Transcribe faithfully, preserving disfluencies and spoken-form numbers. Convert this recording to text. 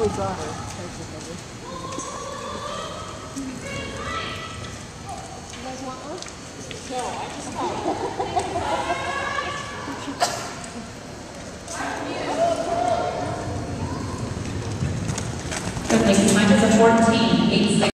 we got her. You guys want one? No, I just got The place time is a fourteen, eight